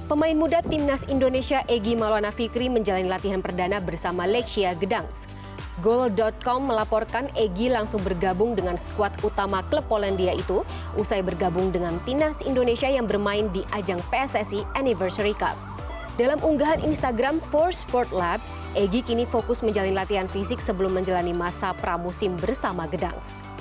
Pemain muda Timnas Indonesia Egy Maulana Fikri menjalani latihan perdana bersama Lechia Gdansk. Goal.com melaporkan Egy langsung bergabung dengan skuad utama klub Polandia itu usai bergabung dengan Timnas Indonesia yang bermain di ajang PSSI Anniversary Cup. Dalam unggahan Instagram For Sport Lab, Egy kini fokus menjalani latihan fisik sebelum menjalani masa pramusim bersama Gdansk.